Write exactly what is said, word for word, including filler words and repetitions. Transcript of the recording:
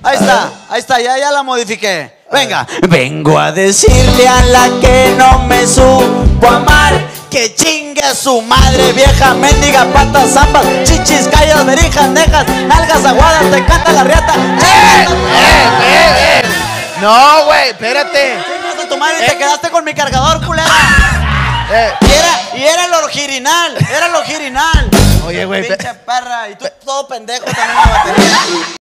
Ahí está, ahí está, ya, ya la modifiqué. Venga. Vengo a decirle a la que no me supo amar que chingue a su madre, vieja mendiga, patas, zambas, chichis, callas, berijas, nejas, nalgas aguadas, te canta la riata. ¡Eh! ¡Eh! ¡Eh! No, güey, espérate. Chingas a tu madre y te quedaste con mi cargador, culera. Eh. Y era, y era el original, era el original. Oye, güey. Pinche perra, y tú todo pendejo también en la batería.